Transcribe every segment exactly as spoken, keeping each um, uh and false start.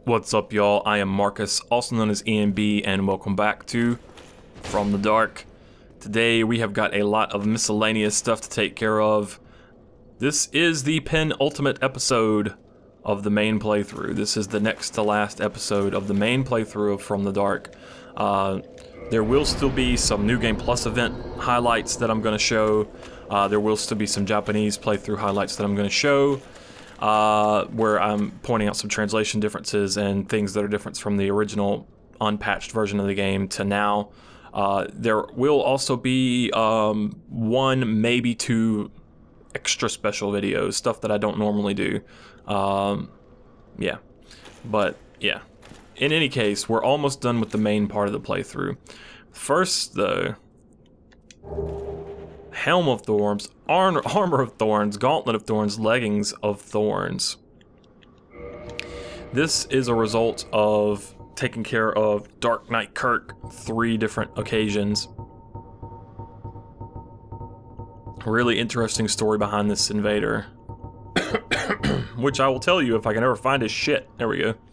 What's up, y'all? I am Marcus, also known as E M B, and welcome back to From the Dark. Today we have got a lot of miscellaneous stuff to take care of. This is the penultimate episode of the main playthrough. This is the next to last episode of the main playthrough of From the Dark. Uh, there will still be some New Game Plus event highlights that I'm going to show. Uh, there will still be some Japanese playthrough highlights that I'm going to show. Uh, where I'm pointing out some translation differences and things that are different from the original unpatched version of the game to now. Uh, there will also be um, one, maybe two extra special videos, stuff that I don't normally do. Um, yeah, but yeah. In any case, we're almost done with the main part of the playthrough. First, though, Helm of Thorns, Ar Armor of Thorns, Gauntlet of Thorns, Leggings of Thorns. This is a result of taking care of Dark Knight Kirk three different occasions. Really interesting story behind this invader. Which I will tell you if I can ever find his shit. There we go.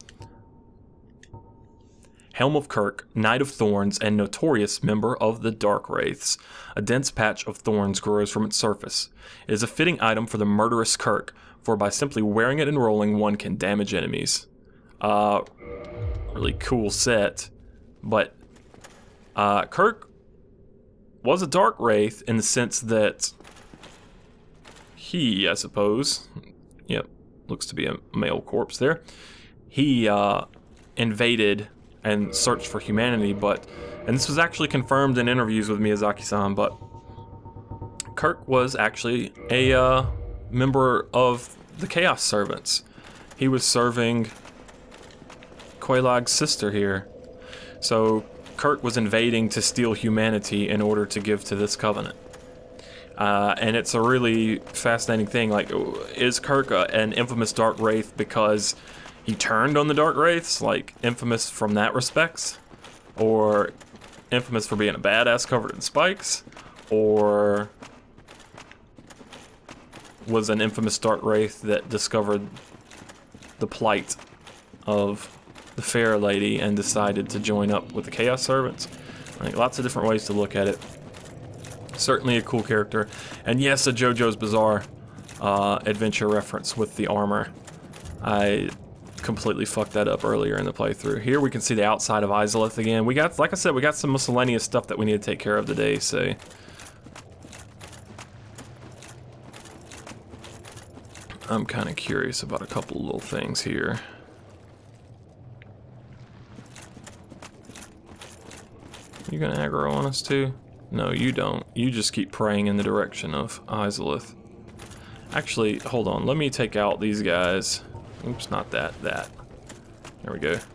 Helm of Kirk, Knight of Thorns, and notorious member of the Dark Wraiths. A dense patch of thorns grows from its surface. It is a fitting item for the murderous Kirk, for by simply wearing it and rolling, one can damage enemies. Uh, really cool set, but uh, Kirk was a Dark Wraith in the sense that he, I suppose, yep, looks to be a male corpse there, he uh, invaded and searched for humanity, but, and this was actually confirmed in interviews with Miyazaki-san, but Kirk was actually a uh, member of the Chaos Servants. He was serving Quelaag's sister here. So Kirk was invading to steal humanity in order to give to this covenant. Uh, and it's a really fascinating thing. Like, is Kirk a, an infamous Dark Wraith because he turned on the Dark Wraiths, like infamous from that respects, or infamous for being a badass covered in spikes, or was an infamous Dark Wraith that discovered the plight of the fair lady and decided to join up with the Chaos Servants? Like, lots of different ways to look at it. Certainly a cool character, and yes, a JoJo's Bizarre uh, Adventure reference with the armor. I completely fucked that up earlier in the playthrough. Here we can see the outside of Izalith again. We got, like I said, we got some miscellaneous stuff that we need to take care of today, so I'm kind of curious about a couple of little things here. You gonna aggro on us too? No, you don't. You just keep praying in the direction of Izalith. Actually, hold on. Let me take out these guys. Oops, not that, that. There we go.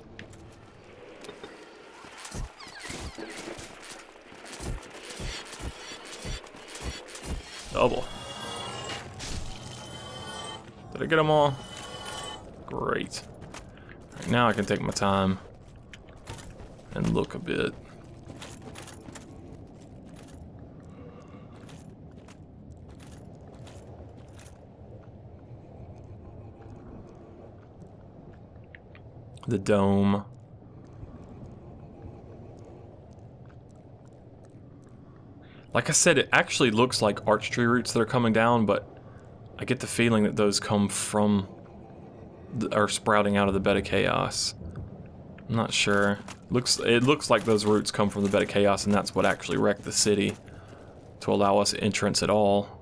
Double. Did I get them all? Great. Right, now I can take my time and look a bit. The dome. Like I said, it actually looks like archtree roots that are coming down, but I get the feeling that those come from, the, are sprouting out of the bed of chaos. I'm not sure. Looks, it looks like those roots come from the bed of chaos, and that's what actually wrecked the city to allow us entrance at all.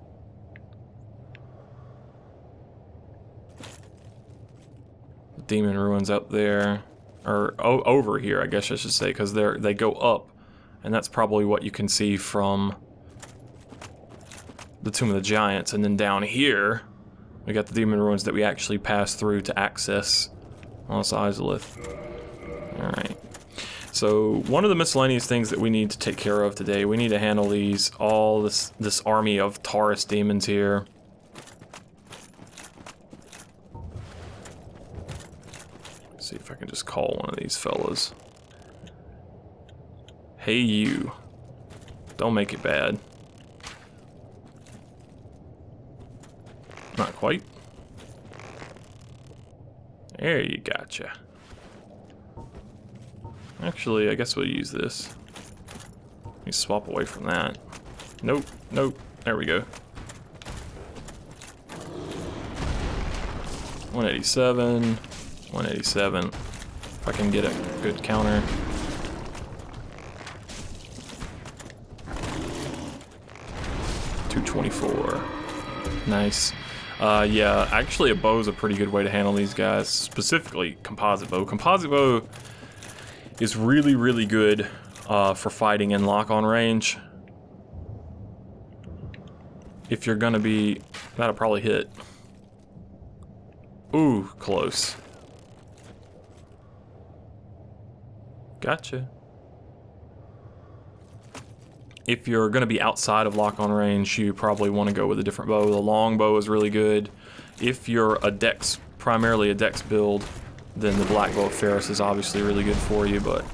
Demon ruins up there, or oh, over here, I guess I should say, because they're they go up, and that's probably what you can see from the Tomb of the Giants. And then down here, we got the demon ruins that we actually passed through to access Mos Izalith. All right. So one of the miscellaneous things that we need to take care of today, we need to handle these all this this army of Taurus demons here. See if I can just call one of these fellas. Hey you. Don't make it bad. Not quite. There you gotcha. Actually, I guess we'll use this. Let me swap away from that. Nope, nope. There we go. one eighty-seven, one eighty-seven. If I can get a good counter. two twenty-four. Nice. Uh, yeah, actually a bow is a pretty good way to handle these guys, specifically composite bow. Composite bow is really, really good uh, for fighting in lock-on range. If you're gonna be... That'll probably hit. Ooh, close. Gotcha. If you're gonna be outside of lock-on range, you probably want to go with a different bow. The long bow is really good. If you're a dex, primarily a dex build, then the black bow of Ferris is obviously really good for you, but...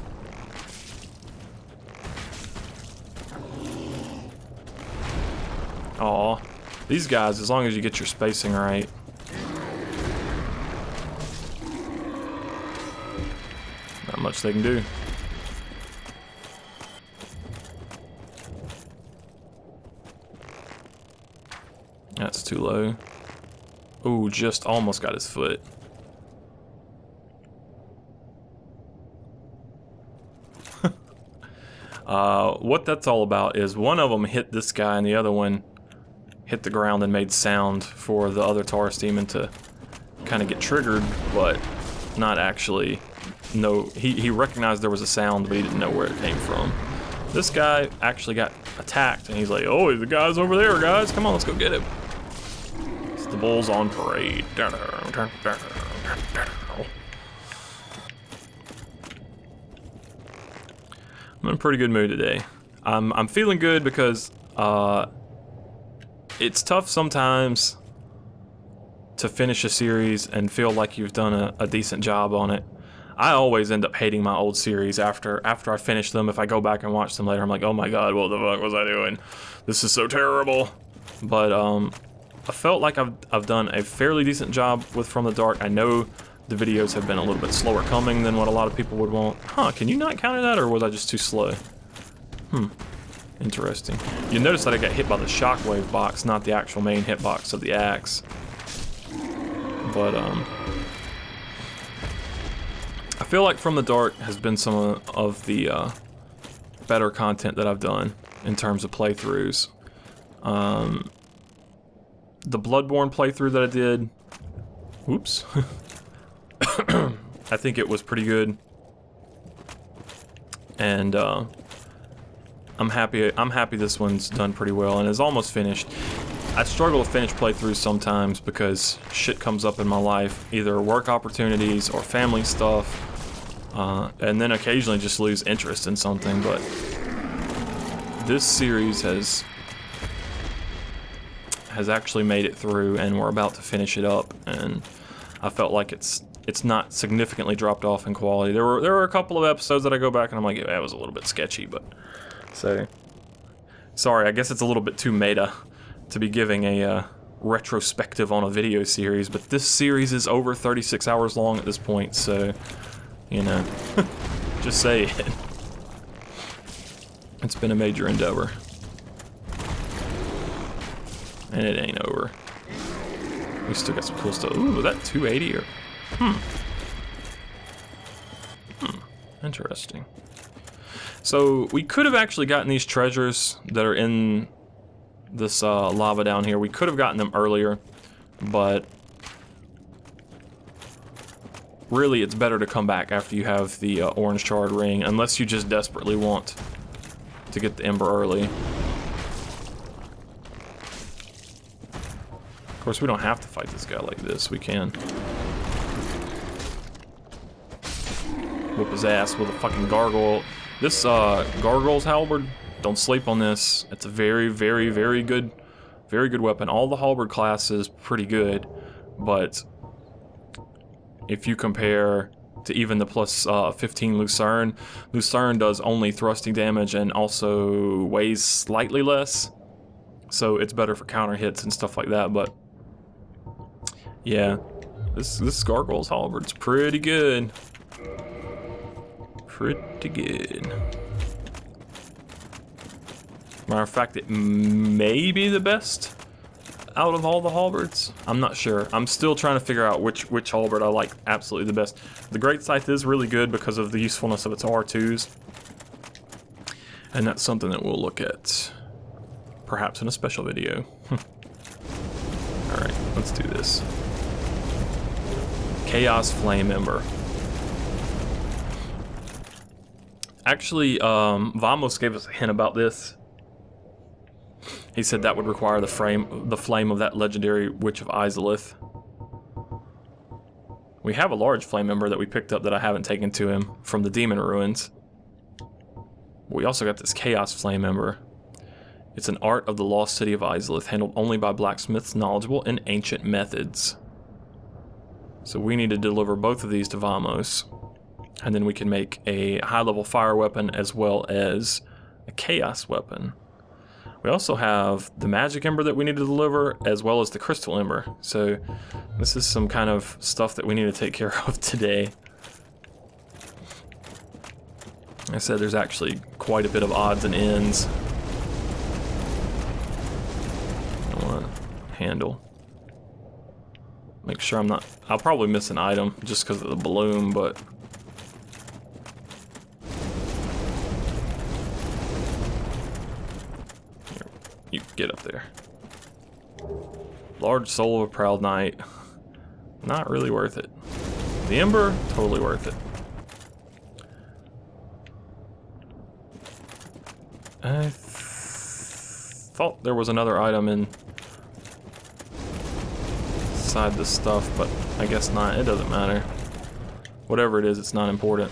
Aw, these guys, as long as you get your spacing right. Not much they can do. That's too low. Ooh, just almost got his foot. uh, what that's all about is one of them hit this guy and the other one hit the ground and made sound for the other Taurus demon to kind of get triggered, but not actually. No, he, he recognized there was a sound, but he didn't know where it came from. This guy actually got attacked, and he's like, oh, the guy's over there, guys. Come on, let's go get him. It's the bulls on parade. I'm in a pretty good mood today. I'm, I'm feeling good because uh, it's tough sometimes to finish a series and feel like you've done a, a decent job on it. I always end up hating my old series after after I finish them. If I go back and watch them later, I'm like, oh my god, what the fuck was I doing? This is so terrible. But um, I felt like I've, I've done a fairly decent job with From the Dark. I know the videos have been a little bit slower coming than what a lot of people would want. Huh, can you not counter that, or was I just too slow? Hmm, interesting. You notice that I got hit by the shockwave box, not the actual main hitbox of the axe. But, um... I feel like From the Dark has been some of the uh, better content that I've done in terms of playthroughs. Um, the Bloodborne playthrough that I did, whoops, I think it was pretty good, and uh, I'm happy. I'm happy this one's done pretty well and is almost finished. I struggle to finish playthroughs sometimes because shit comes up in my life, either work opportunities or family stuff. Uh, and then occasionally just lose interest in something, but this series has has actually made it through, and we're about to finish it up, and I felt like it's it's not significantly dropped off in quality. There were there were a couple of episodes that I go back and I'm like, yeah, that was a little bit sketchy, but so sorry, I guess it's a little bit too meta to be giving a uh, retrospective on a video series, but this series is over thirty-six hours long at this point, so you know, just say it. It's been a major endeavor. And it ain't over. We still got some cool stuff. Ooh, was that two eighty or? Hmm. Hmm. Interesting. So, we could have actually gotten these treasures that are in this uh, lava down here. We could have gotten them earlier, but really, it's better to come back after you have the uh, orange charred ring, unless you just desperately want to get the ember early. Of course, we don't have to fight this guy like this. We can whoop his ass with a fucking gargoyle. This uh, gargoyle's halberd, don't sleep on this. It's a very, very, very good, very good weapon. All the halberd classes pretty good, but if you compare to even the plus uh, fifteen Lucerne, Lucerne does only thrusting damage and also weighs slightly less, so it's better for counter hits and stuff like that. But yeah, this this gargoyle's halberd's pretty good, pretty good. Matter of fact, it may be the best out of all the halberds. I'm not sure. I'm still trying to figure out which which halberd I like absolutely the best. The Great Scythe is really good because of the usefulness of its R twos. And that's something that we'll look at perhaps in a special video. Alright, let's do this. Chaos Flame Ember. Actually, um, Vamos gave us a hint about this. He said that would require the frame, the flame of that legendary Witch of Izalith. We have a large flame ember that we picked up that I haven't taken to him from the Demon Ruins. We also got this Chaos Flame Ember. It's an art of the lost city of Izalith, handled only by blacksmiths knowledgeable in ancient methods. So we need to deliver both of these to Vamos. And then we can make a high-level fire weapon as well as a chaos weapon. We also have the magic ember that we need to deliver, as well as the crystal ember. So this is some kind of stuff that we need to take care of today. Like I said, there's actually quite a bit of odds and ends. I want to handle. Make sure I'm not... I'll probably miss an item just because of the balloon, but... You get up there. Large soul of a proud knight. Not really worth it. The ember, totally worth it. I th thought there was another item in inside this stuff, but I guess not. It doesn't matter. Whatever it is, it's not important.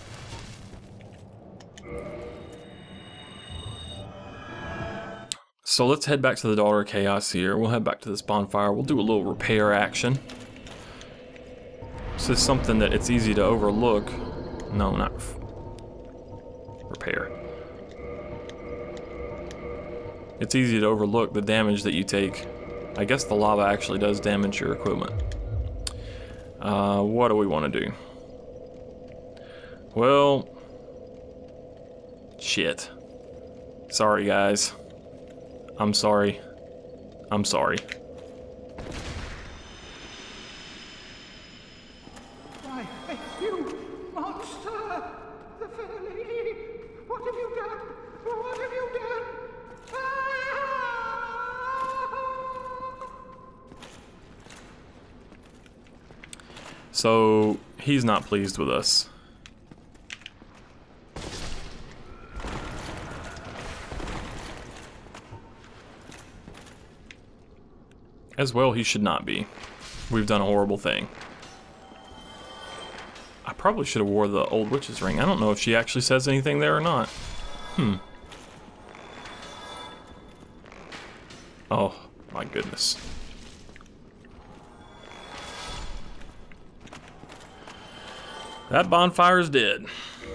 So let's head back to the Daughter of Chaos here. We'll head back to this bonfire. We'll do a little repair action. This is something that it's easy to overlook. No, not repair. It's easy to overlook the damage that you take. I guess the lava actually does damage your equipment. Uh, what do we want to do? Well, shit. Sorry, guys. I'm sorry. I'm sorry. Why, you monster! The fair lady! What have you done? What have you done? Ah! So, he's not pleased with us. As well, he should not be. We've done a horrible thing. I probably should have wore the old witch's ring. I don't know if she actually says anything there or not. Hmm. Oh, my goodness. That bonfire is dead.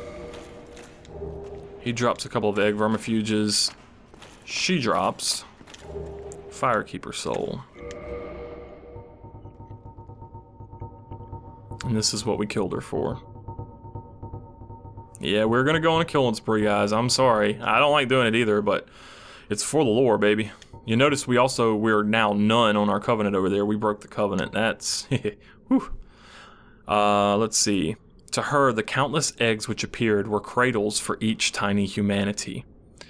He drops a couple of egg vermifuges. She drops Firekeeper Soul. And this is what we killed her for. Yeah, we're gonna go on a killing spree, guys. I'm sorry. I don't like doing it either, but it's for the lore, baby. You notice we also, we're now none on our covenant over there. We broke the covenant. That's... whew. Uh, let's see. To her, the countless eggs which appeared were cradles for each tiny humanity.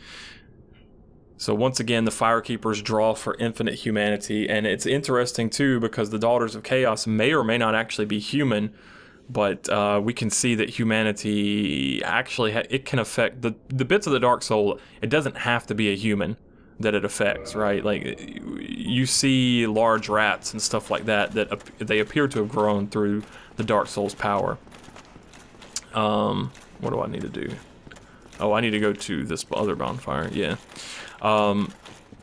So once again, the Firekeepers draw for infinite humanity, and it's interesting too because the Daughters of Chaos may or may not actually be human, but uh, we can see that humanity actually, ha it can affect, the, the bits of the Dark Soul, it doesn't have to be a human that it affects, right? Like, you see large rats and stuff like that, that ap they appear to have grown through the Dark Soul's power. Um, what do I need to do? Oh, I need to go to this other bonfire, yeah. Um,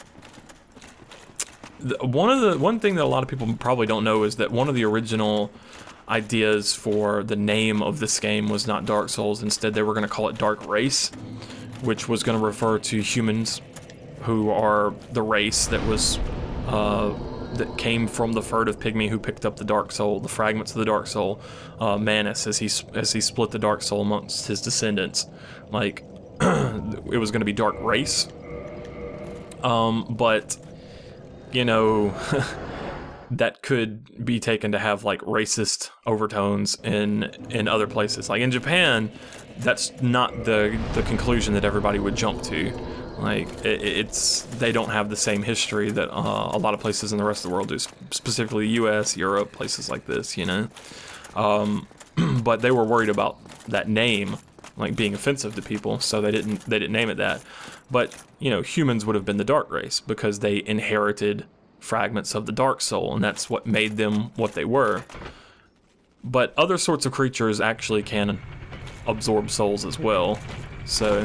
the, one of the one thing that a lot of people probably don't know is that one of the original ideas for the name of this game was not Dark Souls. Instead, they were going to call it Dark Race, which was going to refer to humans who are the race that was uh, that came from the furtive pygmy who picked up the Dark Soul, the fragments of the Dark Soul, uh, Manus, as he as he split the Dark Soul amongst his descendants. Like, it was going to be Dark Race. Um, but, you know, that could be taken to have, like, racist overtones in in other places. Like, in Japan, that's not the, the conclusion that everybody would jump to. Like, it, it's, they don't have the same history that uh, a lot of places in the rest of the world do, specifically the U S, Europe, places like this, you know? Um, but they were worried about that name, like, being offensive to people, so they didn't, they didn't name it that. But, you know, humans would have been the Dark Race, because they inherited fragments of the Dark Soul, and that's what made them what they were. But other sorts of creatures actually can absorb souls as well, so...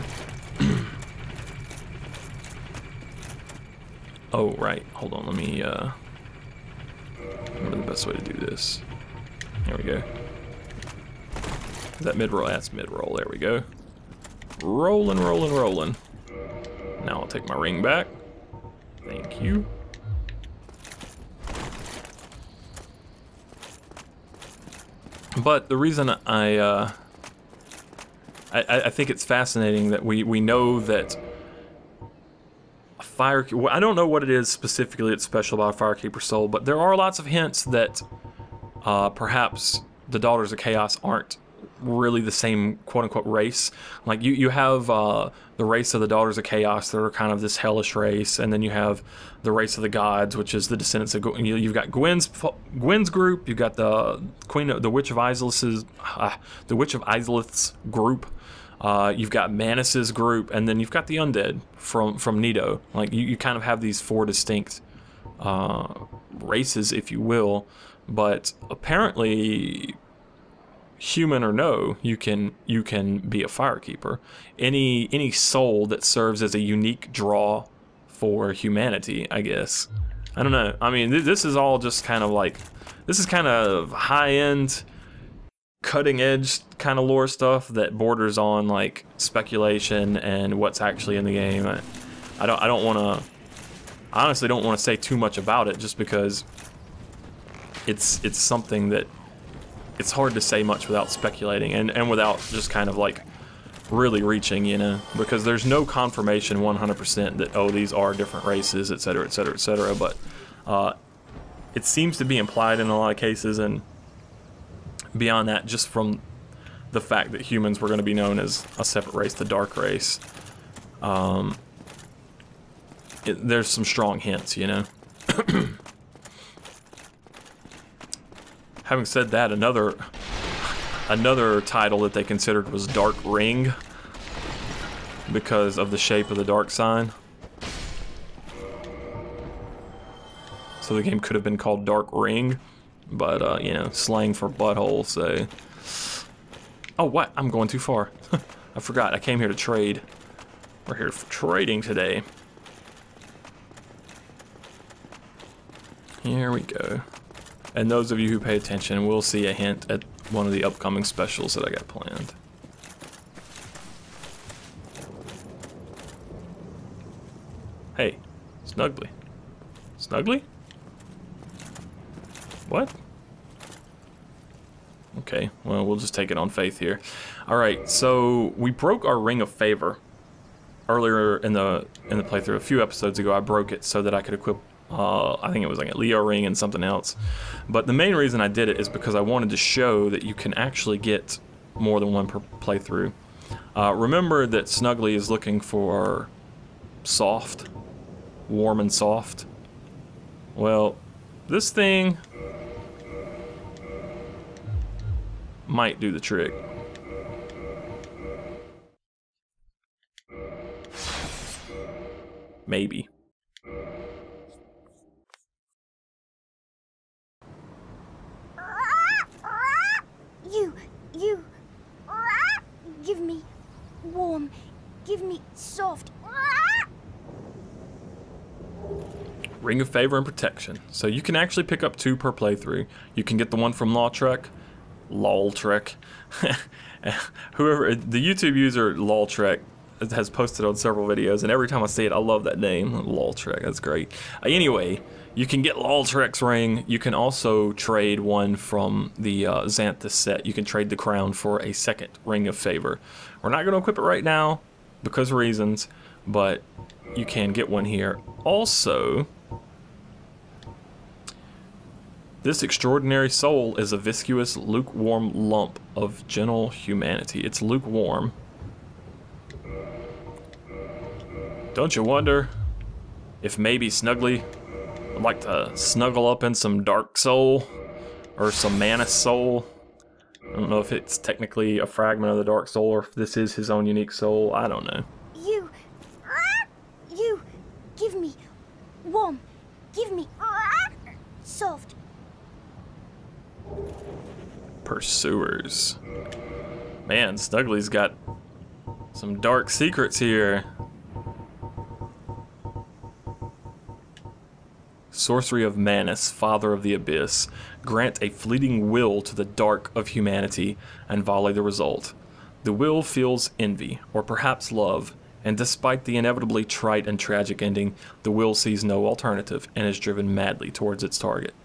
Oh, right. Hold on, let me, uh... what is the best way to do this? There we go. Is that mid-roll? That's mid-roll. There we go. Rolling, rolling, rolling. Now I'll take my ring back. Thank you. But the reason I, uh... I, I think it's fascinating that we, we know that Fire, I don't know what it is specifically that's special about a Firekeeper soul, but there are lots of hints that uh, perhaps the Daughters of Chaos aren't really the same quote-unquote race. Like, you, you have uh, the race of the Daughters of Chaos that are kind of this hellish race, and then you have the race of the gods, which is the descendants of... You, you've got Gwen's Gwen's group, you've got the Queen, of, the Witch of Izalith's, uh, the Witch of Izalith's group. Uh, you've got Manus's group, and then you've got the undead from from Nido. Like, you, you kind of have these four distinct uh, races, if you will. But apparently, human or no, you can you can be a Firekeeper. Any any soul that serves as a unique draw for humanity, I guess. I don't know. I mean, th this is all just kind of like, this is kind of high end, cutting edge kind of lore stuff that borders on like speculation and what's actually in the game. I, I don't I don't want to I honestly don't want to say too much about it, just because it's it's something that it's hard to say much without speculating and and without just kind of like really reaching, you know, because there's no confirmation one hundred percent that, oh, these are different races, etc, etc, etc, but uh it seems to be implied in a lot of cases. And beyond that, just from the fact that humans were going to be known as a separate race, the Dark Race, um, it, there's some strong hints, you know. Having said that, another another title that they considered was Dark Ring, because of the shape of the dark sign. So the game could have been called Dark Ring. But, uh, you know, slang for butthole, so... Oh, what? I'm going too far. I forgot, I came here to trade. We're here for trading today. Here we go. And those of you who pay attention will see a hint at one of the upcoming specials that I got planned. Hey, Snuggly. Snuggly? What? Okay, well, we'll just take it on faith here. Alright, so we broke our Ring of Favor. Earlier in the in the playthrough, a few episodes ago, I broke it so that I could equip, uh, I think it was like a Leo ring and something else. But the main reason I did it is because I wanted to show that you can actually get more than one per playthrough. Uh, remember that Snuggly is looking for soft, warm and soft. Well, this thing might do the trick. Maybe. You, you, give me warm, give me soft. Ring of Favor and Protection. So you can actually pick up two per playthrough. You can get the one from Lawtrek. Lawtrek. Whoever, the YouTube user Lawtrek has posted on several videos, and every time I see it, I love that name. Lawtrek, that's great. Uh, anyway, You can get Laltrek's ring. You can also trade one from the uh, Xanthus set. You can trade the crown for a second ring of favor. We're not going to equip it right now because of reasons, but you can get one here. Also, this extraordinary soul is a viscous, lukewarm lump of gentle humanity. It's lukewarm. Don't you wonder if maybe Snuggly would like to snuggle up in some Dark Soul or some Manus Soul? I don't know if it's technically a fragment of the Dark Soul or if this is his own unique soul. I don't know. You, you, give me warm, give me soft. Pursuers. Man, Snuggly's got some dark secrets here. Sorcery of Manus, Father of the Abyss. Grant a fleeting will to the dark of humanity and volley the result. The will feels envy, or perhaps love, and despite the inevitably trite and tragic ending, the will sees no alternative and is driven madly towards its target.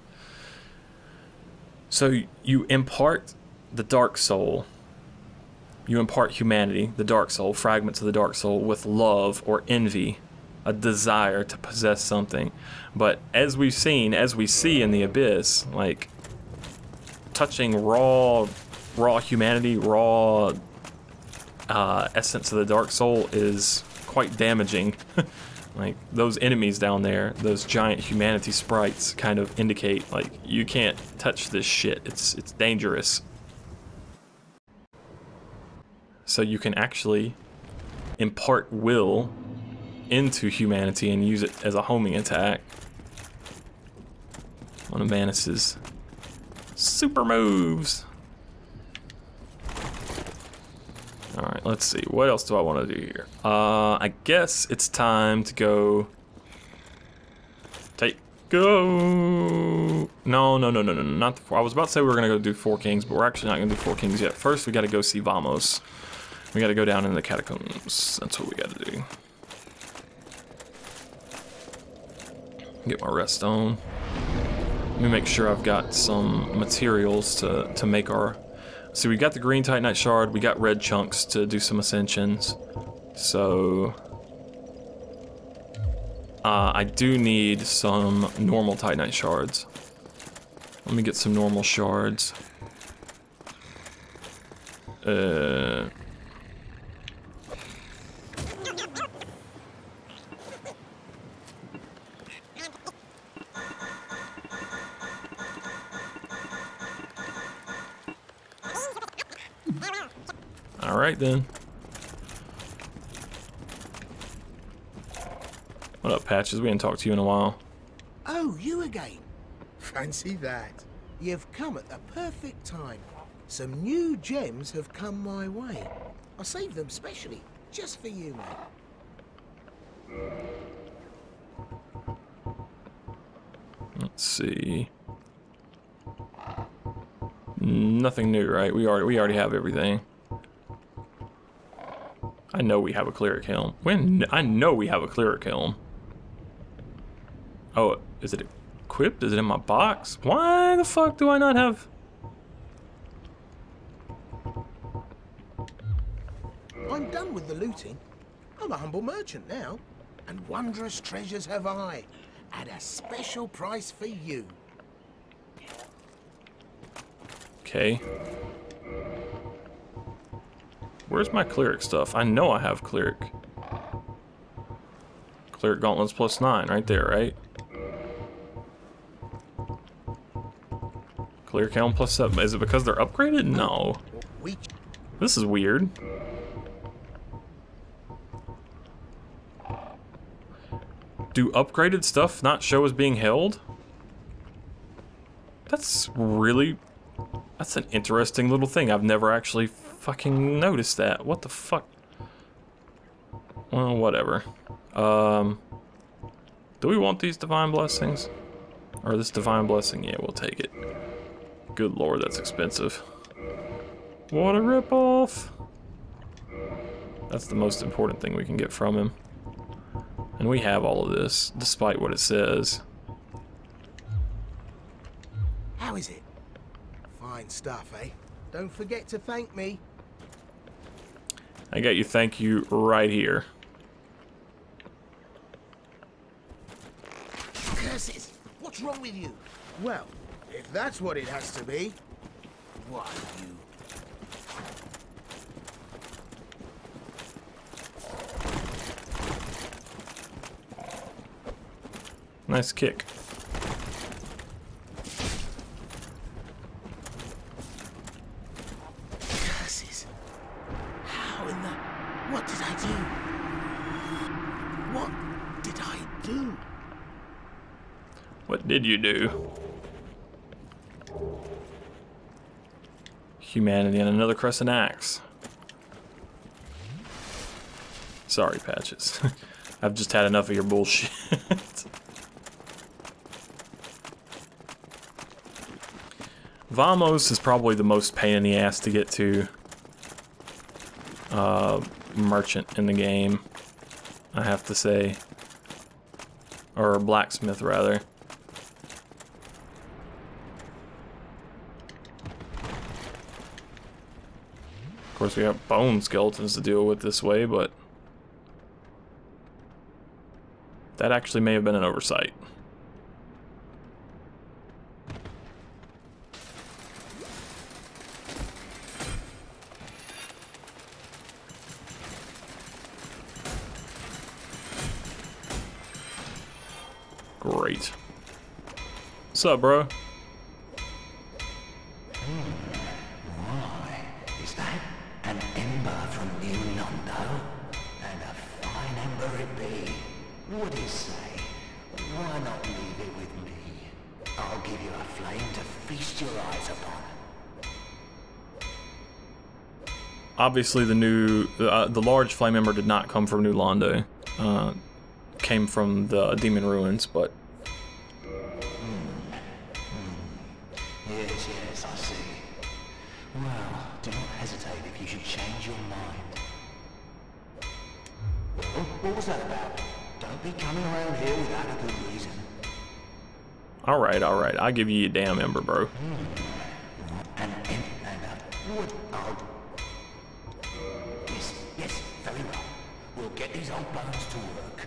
So you impart the dark soul, you impart humanity, the dark soul, fragments of the dark soul, with love or envy, a desire to possess something. But as we've seen, as we see in the Abyss, like, touching raw, raw humanity, raw uh, essence of the dark soul is quite damaging. Like, those enemies down there, those giant humanity sprites kind of indicate, like, you can't touch this shit. It's, it's dangerous. So you can actually impart will into humanity and use it as a homing attack. One of Manus's super moves. Alright, let's see. What else do I want to do here? Uh, I guess it's time to go... Take... Go... No, no, no, no, no, not the four. I was about to say we were going to go do Four Kings, but we're actually not going to do Four Kings yet. First, we got to go see Vamos. We got to go down in the catacombs. That's what we got to do. Get my rest on. Let me make sure I've got some materials to, to make our... See, we got the green Titanite shard, we got red chunks to do some ascensions. So... Uh, I do need some normal Titanite shards. Let me get some normal shards. Uh... Alright then. What up, Patches? We haven't talked to you in a while. Oh, you again? Fancy that. You've come at the perfect time. Some new gems have come my way. I saved them specially, just for you, mate. Let's see. Nothing new, right? We already we already have everything. I know we have a cleric helm. When I know we have a cleric helm. Oh, is it equipped? Is it in my box? Why the fuck do I not have? I'm done with the looting. I'm a humble merchant now, and wondrous treasures have I, at a special price for you. Okay. Where's my cleric stuff? I know I have cleric. Cleric gauntlets plus nine, right there, right? Cleric helm plus seven. Is it because they're upgraded? No. This is weird. Do upgraded stuff not show as being held? That's really... That's an interesting little thing. I've never actually fucking noticed that. What the fuck? Well, whatever. Um, do we want these divine blessings? Or this divine blessing? Yeah, we'll take it. Good lord, that's expensive. What a ripoff! That's the most important thing we can get from him. And we have all of this, despite what it says. is it? Fine stuff, eh? Don't forget to thank me. I got you thank you right here. Curses! What's wrong with you? Well, if that's what it has to be, why you... Nice kick. Curses! How in the... What did I do? What did I do? What did you do? Humanity and another crescent axe. Sorry, Patches. I've just had enough of your bullshit. Vamos is probably the most pain in the ass to get to uh, merchant in the game, I have to say. Or blacksmith, rather. Of course, we have bone skeletons to deal with this way, but that actually may have been an oversight. Great. What's up, bro? Why, is that an ember from New Londo? And a fine ember it be. What do you say? Why not leave it with me? I'll give you a flame to feast your eyes upon. Obviously, the new, uh, the large flame ember did not come from New Londo. Uh, came from the Demon Ruins, but Yes, yes, I see. Well, do not hesitate if you should change your mind. Oh, what was that about? Don't be coming around here without a good reason. all right, all right. I'll give you a damn ember, bro. And, and, and, uh, wood. Oh. Yes, yes, very well. We'll get these old bones to work.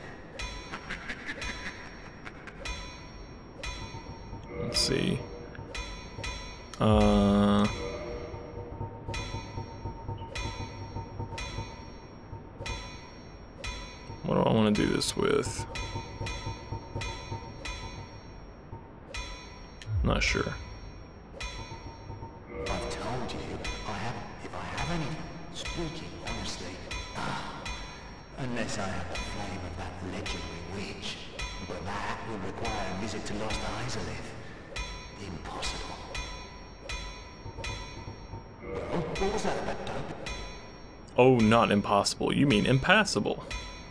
Let's see. Uh, what do I want to do this with? Not sure. I've told you, I have, if I have any, speaking honestly, ah, unless I have the flame of that legendary witch, but that will require a visit to Lost Isolith. Impossible. Oh, what was that about? Don't be... Oh, not impossible. You mean impassable.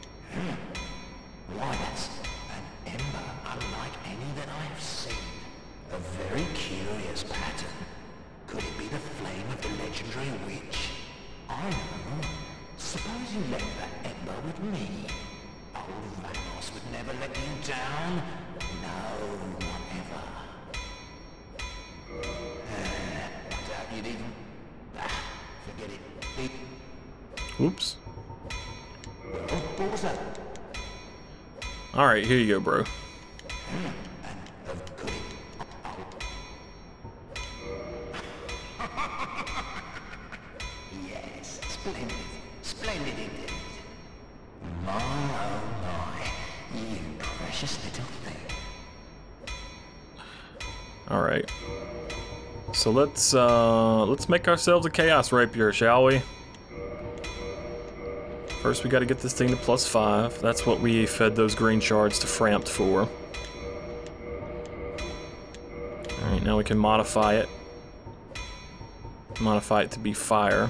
Why, that's an ember unlike any that I have seen. A very curious pattern. Could it be the flame of the legendary witch? I know. Suppose you left that ember with me. Old Ramos would never let you down. No, not ever. Uh, I doubt you'd even... Ah, forget it. It... Oops. Oh, what was that? All right, here you go, bro. Yes, splendid. Splendid indeed. My, oh my, you precious little thing. All right. So let's uh, let's make ourselves a chaos rapier, shall we? First, we got to get this thing to plus five. That's what we fed those green shards to Frampt for. All right, now we can modify it. Modify it to be fire.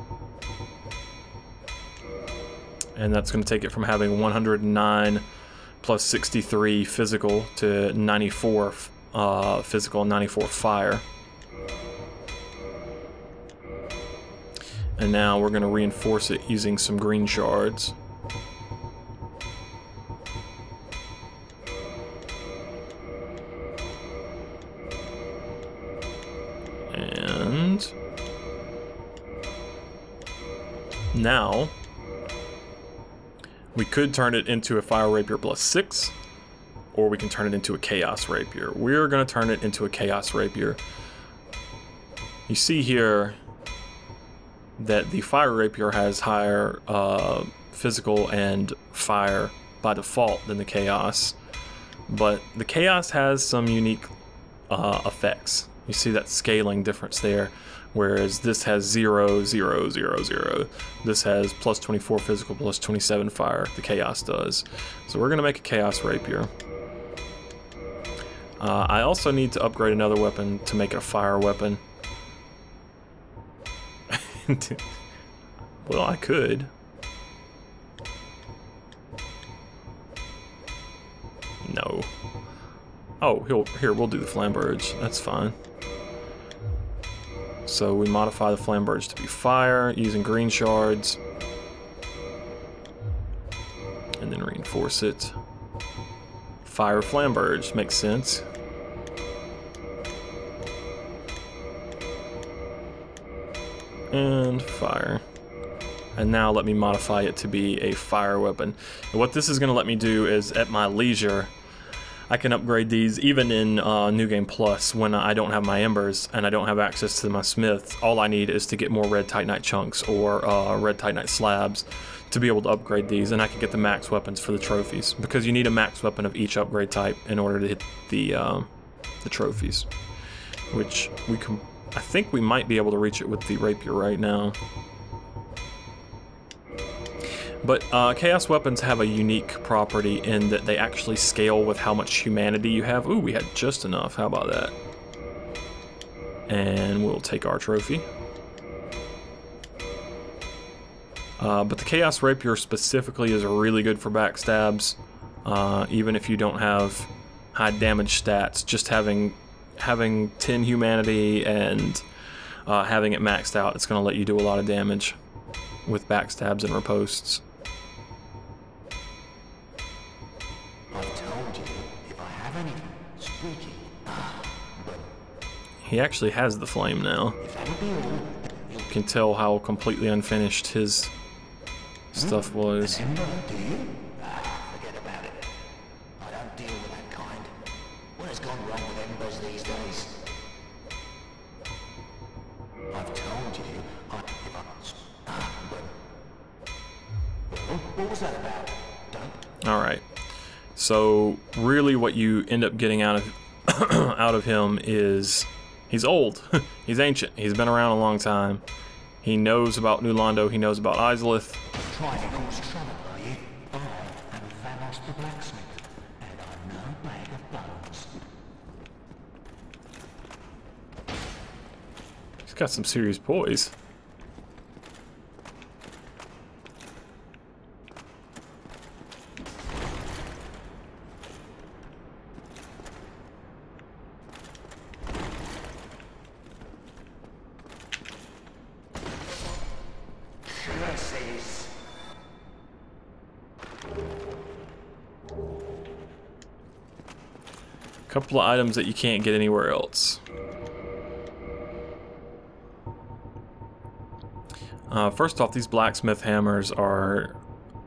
And that's going to take it from having one hundred nine plus sixty-three physical to ninety-four uh, physical and ninety-four fire. And now we're going to reinforce it using some green shards. Now, we could turn it into a Fire Rapier plus six, or we can turn it into a Chaos Rapier. We're going to turn it into a Chaos Rapier. You see here that the Fire Rapier has higher uh, physical and fire by default than the Chaos, but the Chaos has some unique uh, effects. You see that scaling difference there, whereas this has zero, zero, zero, zero. This has plus twenty-four physical, plus twenty-seven fire, the Chaos does. So we're going to make a Chaos Rapier. Uh, I also need to upgrade another weapon to make it a fire weapon. Well, I could. No. Oh, he'll, here, we'll do the Flamberge. That's fine. So we modify the Flamberge to be fire using green shards. And then reinforce it. Fire Flamberge, makes sense. And fire. And now let me modify it to be a fire weapon. And what this is going to let me do is, at my leisure, I can upgrade these even in uh, New Game Plus when I don't have my embers and I don't have access to my smith. All I need is to get more red titanite chunks or uh, red titanite slabs to be able to upgrade these, and I can get the max weapons for the trophies, because you need a max weapon of each upgrade type in order to hit the uh, the trophies, which we can. I think we might be able to reach it with the rapier right now. But uh, Chaos weapons have a unique property in that they actually scale with how much humanity you have. Ooh, we had just enough. How about that? And we'll take our trophy. Uh, but the Chaos Rapier specifically is really good for backstabs. Uh, even if you don't have high damage stats, just having having ten humanity and uh, having it maxed out, it's going to let you do a lot of damage with backstabs and riposts. I've told you, if I have any speaking, but He actually has the flame now. if that would be all, You can tell how completely unfinished his stuff was. Ember, do you? Ah, forget about it. I don't deal with that kind. What has gone wrong with embers these days? I've told you, I, if I, ah, but, well, what was that about? Don't. Alright. So really what you end up getting out of out of him is he's old. He's ancient. He's been around a long time. He knows about New Londo, he knows about Izalith. Trying to cause trouble, are you? I am Vanos the blacksmith, and I'm no bag of bones. He's got some serious poise. Curses. Couple of items that you can't get anywhere else. Uh, first off, these blacksmith hammers are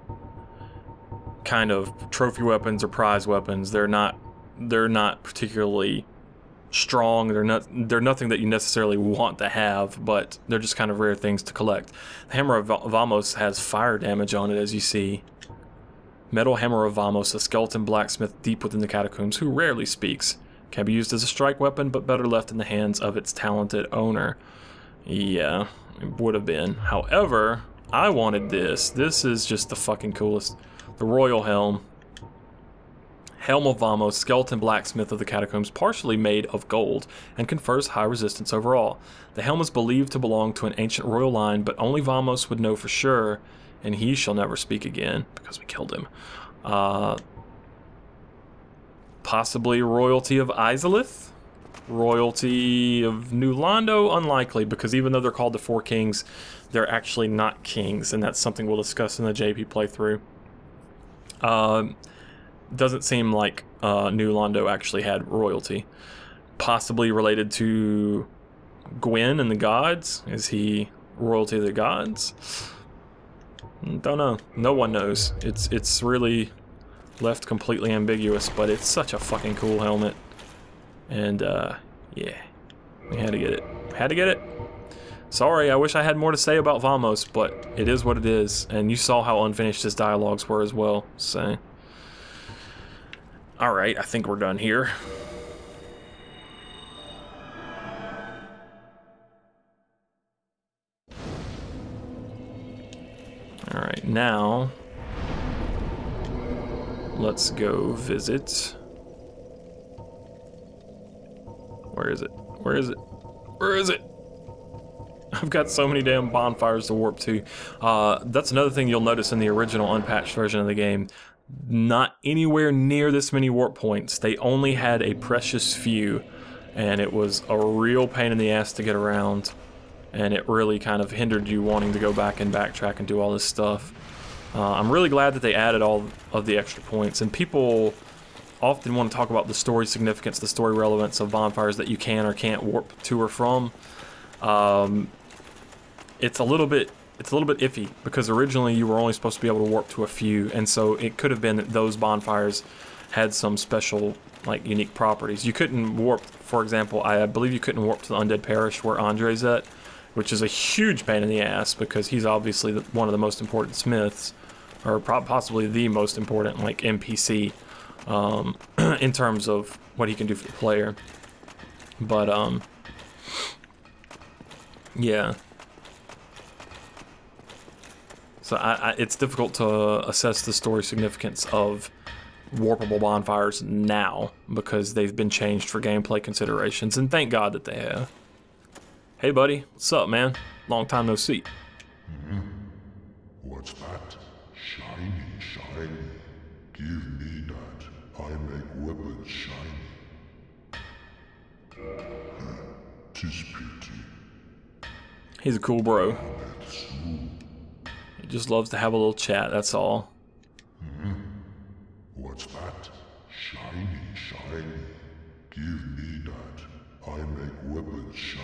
kind of trophy weapons or prize weapons. They're not they're not particularly strong. They're not they're nothing that you necessarily want to have, but they're just kind of rare things to collect. The Hammer of Vamos has fire damage on it, as you see. Metal Hammer of Vamos, a skeleton blacksmith deep within the catacombs who rarely speaks. Can be used as a strike weapon, but better left in the hands of its talented owner. Yeah, it would have been. However, I wanted this. This is just the fucking coolest. The Royal Helm. Helm of Vamos, skeleton blacksmith of the catacombs, partially made of gold, and confers high resistance overall. The helm is believed to belong to an ancient royal line, but only Vamos would know for sure, and he shall never speak again, because we killed him. Uh, possibly royalty of Izalith? Royalty of New Londo? Unlikely, because even though they're called the Four Kings, they're actually not kings, and that's something we'll discuss in the J P playthrough. Uh, doesn't seem like uh, New Londo actually had royalty. Possibly related to Gwyn and the gods? Is he royalty of the gods? Don't know. No one knows. It's it's really left completely ambiguous, but it's such a fucking cool helmet. And uh, yeah, we had to get it. Had to get it. Sorry, I wish I had more to say about Vamos, but it is what it is. And you saw how unfinished his dialogues were as well. So, all right, I think we're done here. All right, now let's go visit. Where is it? Where is it? Where is it? I've got so many damn bonfires to warp to. Uh, that's another thing you'll notice in the original unpatched version of the game. Not anywhere near this many warp points. They only had a precious few, and it was a real pain in the ass to get around. And it really kind of hindered you wanting to go back and backtrack and do all this stuff. Uh, I'm really glad that they added all of the extra points. And people often want to talk about the story significance, the story relevance of bonfires that you can or can't warp to or from. Um, it's a little bit it's a little bit iffy because originally you were only supposed to be able to warp to a few, and so it could have been that those bonfires had some special, like, unique properties. You couldn't warp, for example, I believe you couldn't warp to the Undead Parish where Andre's at, which is a huge pain in the ass because he's obviously the, one of the most important smiths, or possibly the most important, like, N P C um, in terms of what he can do for the player. But um, yeah. So I, I, it's difficult to assess the story significance of warpable bonfires now because they've been changed for gameplay considerations, and thank God that they have. Hey buddy, what's up, man? Long time no see. Mm-hmm. What's that? Shiny, shiny. Give me that. I make weapons shiny. Tis pity. He's a cool bro. That's true. He just loves to have a little chat, that's all. Mm-hmm. What's that? Shiny, shiny. Give me that. I make weapons shiny.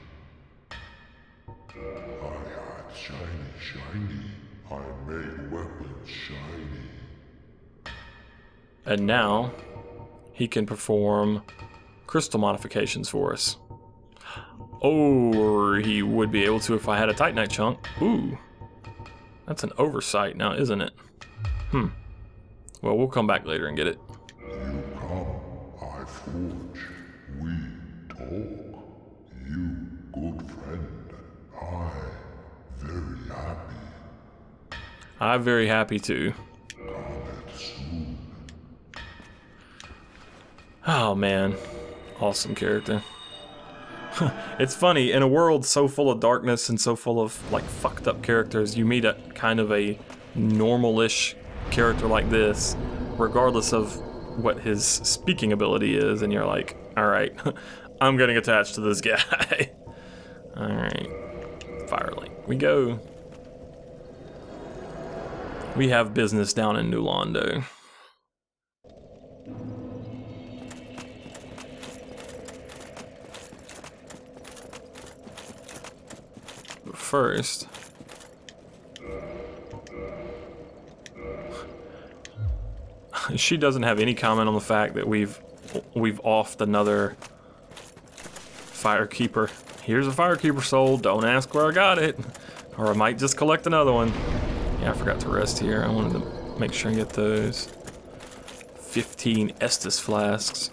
I had shiny, shiny. I made weapons shiny. And now, he can perform crystal modifications for us. Or he would be able to if I had a Titanite chunk. Ooh. That's an oversight now, isn't it? Hmm. Well, we'll come back later and get it. You come, I forge. We talk. You, good friend. I, very happy. I'm very happy too. Come soon. Oh man. Awesome character. It's funny, in a world so full of darkness and so full of, like, fucked up characters, you meet a kind of a normal-ish character like this, regardless of what his speaking ability is, and you're like, alright, I'm getting attached to this guy. Alright. Firelink. We go. We have business down in New Londo. But first, she doesn't have any comment on the fact that we've we've offed another Firekeeper. Here's a Firekeeper soul. Don't ask where I got it, or I might just collect another one. Yeah, I forgot to rest here. I wanted to make sure and get those fifteen Estus flasks.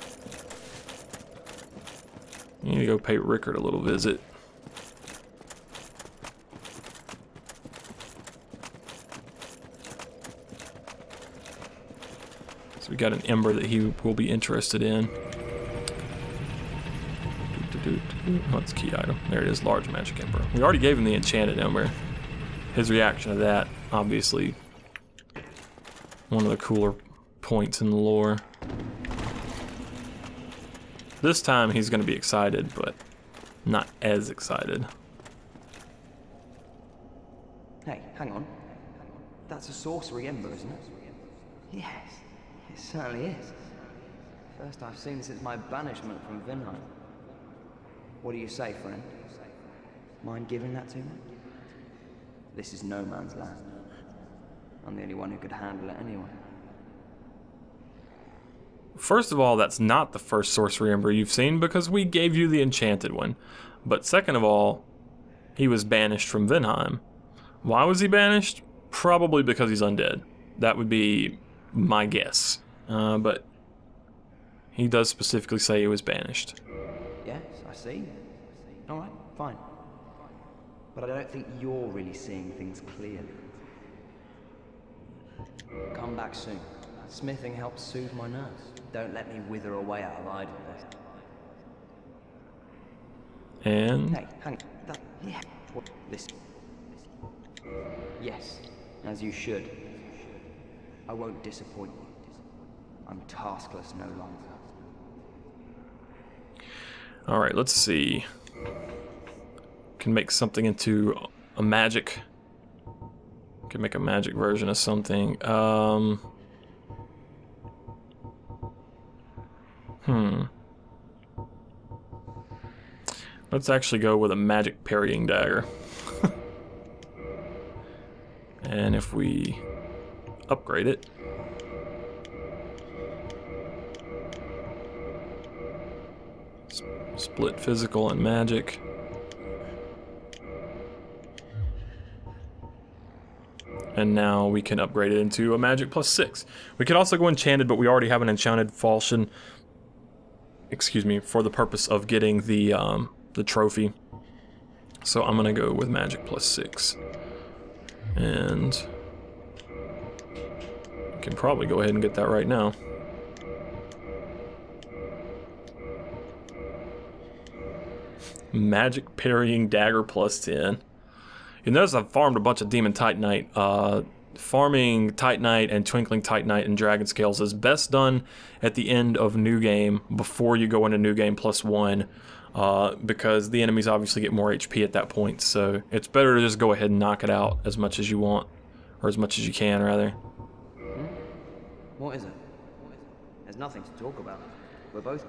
You need to go pay Rickard a little visit. So we got an ember that he will be interested in. What's key item? There it is, large magic ember. We already gave him the enchanted ember. His reaction to that, obviously, one of the cooler points in the lore. This time he's going to be excited, but not as excited. Hey, hang on. That's a sorcery ember, isn't it? Yes, it certainly is. First I've seen since my banishment from Vinheim. What do you say, friend? Mind giving that to me? This is no man's land. I'm the only one who could handle it anyway. First of all, that's not the first sorcery ember you've seen because we gave you the enchanted one. But second of all, he was banished from Vinheim. Why was he banished? Probably because he's undead. That would be my guess. Uh, but he does specifically say he was banished. Yes, I see. Alright, fine. But I don't think you're really seeing things clearly. Come back soon. Smithing helps soothe my nerves. Don't let me wither away out of idleness. And... Hey, hang on. That, yeah. What? Listen. Yes, as you should. I won't disappoint you. I'm taskless no longer. Alright, let's see. Can make something into a magic. Can make a magic version of something. Um... Hmm. Let's actually go with a magic parrying dagger. And if we upgrade it, split physical and magic. And now we can upgrade it into a magic plus six. We could also go enchanted, but we already have an enchanted falchion. Excuse me, for the purpose of getting the um, the trophy. So I'm gonna go with magic plus six. And I can probably go ahead and get that right now. Magic parrying dagger plus ten. You notice I've farmed a bunch of Demon Titanite. Uh, farming Titanite and Twinkling Titanite and Dragon Scales is best done at the end of New Game, before you go into New Game plus one, uh, because the enemies obviously get more H P at that point, so it's better to just go ahead and knock it out as much as you want, or as much as you can, rather. Hmm? What is it? There's nothing to talk about. We're both...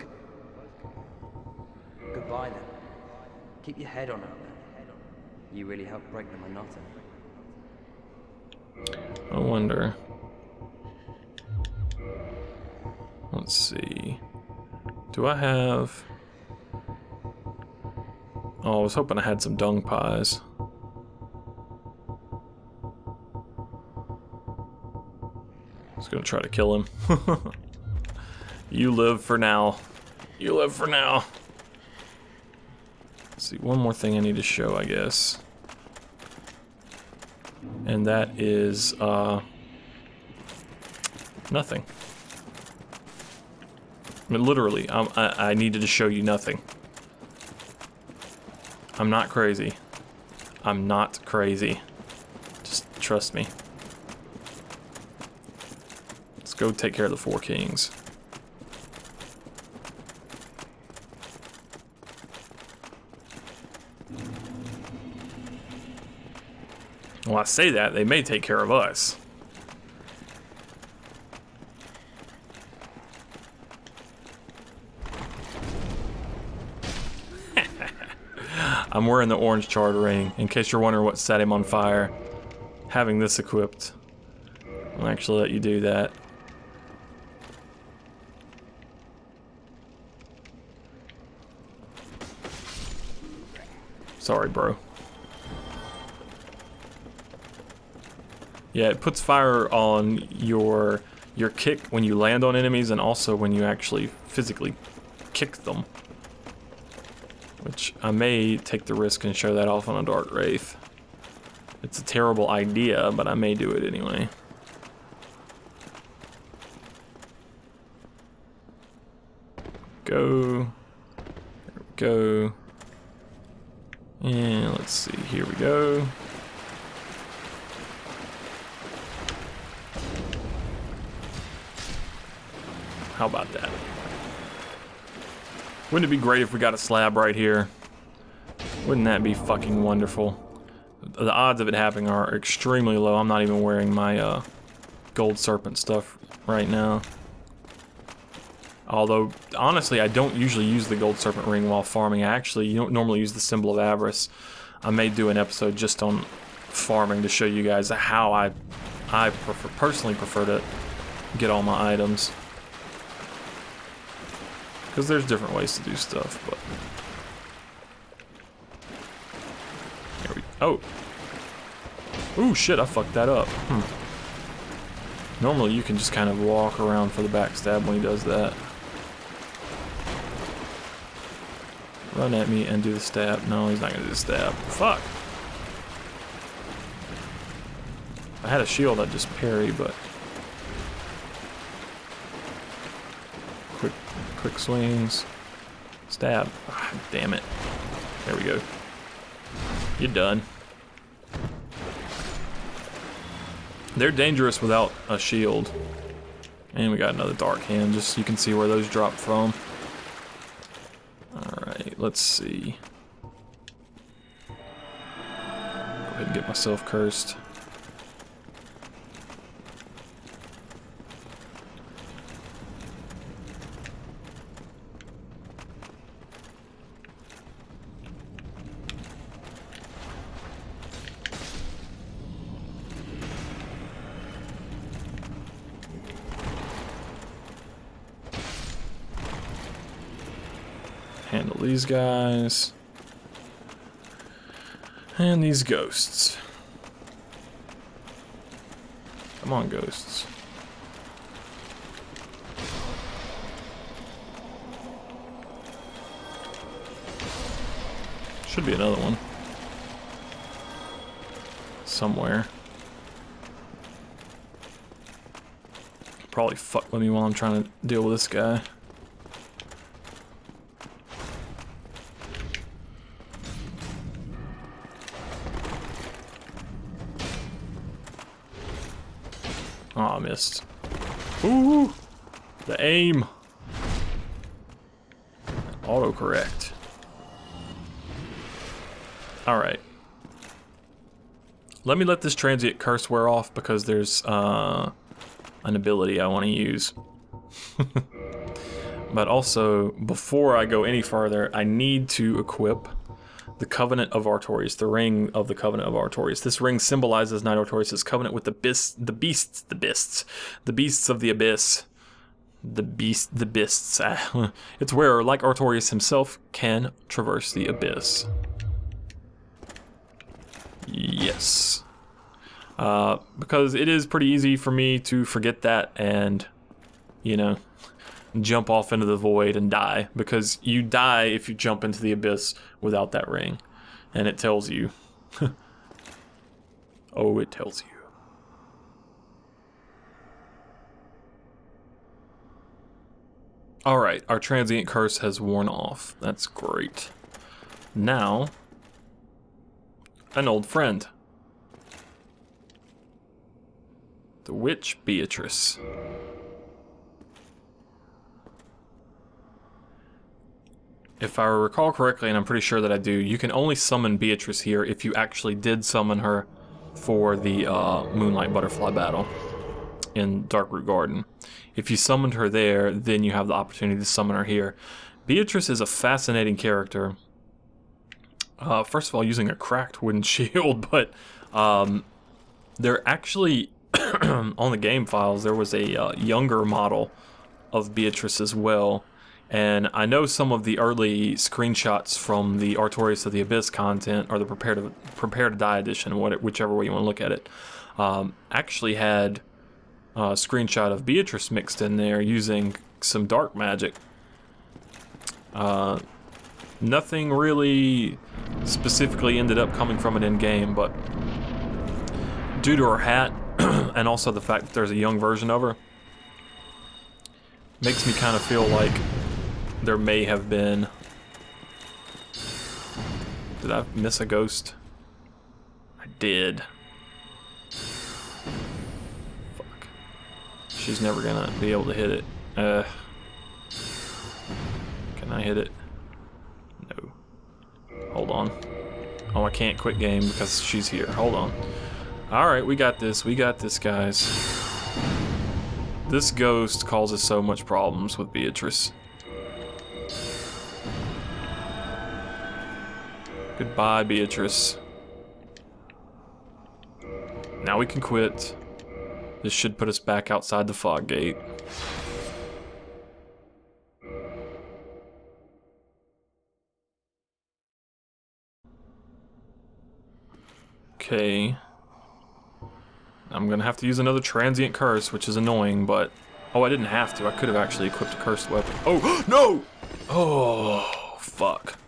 Goodbye, then. Keep your head on it. You really helped break the monotony. I wonder. Let's see. Do I have... Oh, I was hoping I had some dung pies. I was gonna try to kill him. You live for now. You live for now. Let's see, one more thing I need to show, I guess. And that is, uh... nothing. I mean, literally, I'm, I, I needed to show you nothing. I'm not crazy. I'm not crazy. Just trust me. Let's go take care of the Four Kings. Well, I say that, they may take care of us. I'm wearing the orange charred ring, in case you're wondering what set him on fire. Having this equipped, I'll actually let you do that. Sorry, bro. Yeah, it puts fire on your your kick when you land on enemies, and also when you actually physically kick them. Which I may take the risk and show that off on a Dark Wraith. It's a terrible idea, but I may do it anyway. Go. There we go. And let's see, here we go. How about that? Wouldn't it be great if we got a slab right here? Wouldn't that be fucking wonderful? The odds of it happening are extremely low. I'm not even wearing my uh, gold serpent stuff right now. Although, honestly, I don't usually use the gold serpent ring while farming. I actually don't normally use the symbol of avarice. I may do an episode just on farming to show you guys how I I prefer, personally prefer to get all my items. Because there's different ways to do stuff, but... Here we... Oh! Ooh, shit, I fucked that up. Hmm. Normally you can just kind of walk around for the backstab when he does that. Run at me and do the stab. No, he's not gonna do the stab. Fuck! I had a shield I'd just parry, but... Quick, quick swings. Stab. Ah, damn it. There we go. You're done. They're dangerous without a shield. And we got another dark hand, just so you can see where those drop from. Alright, let's see. Go ahead and get myself cursed. Handle these guys. And these ghosts. Come on, ghosts. Should be another one. Somewhere. Probably fuck with me while I'm trying to deal with this guy. Oh, I missed. Ooh, the aim. Autocorrect. Alright. Let me let this transient curse wear off because there's uh, an ability I want to use. But also, before I go any further, I need to equip the Covenant of Artorias, the ring of the Covenant of Artorias. This ring symbolizes Knight Artorias' covenant with the beasts, the beasts, the beasts, the beasts of the abyss. The beast, the beasts. Ah. It's where, like Artorias himself, can traverse the abyss. Yes. Uh, because it is pretty easy for me to forget that and, you know, jump off into the void and die, because you die if you jump into the abyss without that ring, and it tells you. Oh, it tells you. Alright, our transient curse has worn off. That's great. Now, an old friend. The witch Beatrice. If I recall correctly, and I'm pretty sure that I do, you can only summon Beatrice here if you actually did summon her for the uh, Moonlight Butterfly battle in Darkroot Garden. If you summoned her there, then you have the opportunity to summon her here. Beatrice is a fascinating character. Uh, first of all, using a cracked wooden shield, but um, there actually, on the game files, there was a uh, younger model of Beatrice as well. And I know some of the early screenshots from the Artorias of the Abyss content, or the Prepare to, Prepare to Die edition, whichever way you want to look at it, um, actually had a screenshot of Beatrice mixed in there using some dark magic. Uh, nothing really specifically ended up coming from it in game, but due to her hat, and also the fact that there's a young version of her, makes me kind of feel like there may have been... Did I miss a ghost? I did. Fuck. She's never gonna be able to hit it. Uh, can I hit it? No. Hold on. Oh, I can't quit game because she's here. Hold on. Alright, we got this. We got this, guys. This ghost causes so much problems with Beatrice. Goodbye, Beatrice. Now we can quit. This should put us back outside the fog gate. Okay. I'm gonna have to use another transient curse, which is annoying, but... Oh, I didn't have to. I could have actually equipped a cursed weapon. Oh, no! Oh, fuck.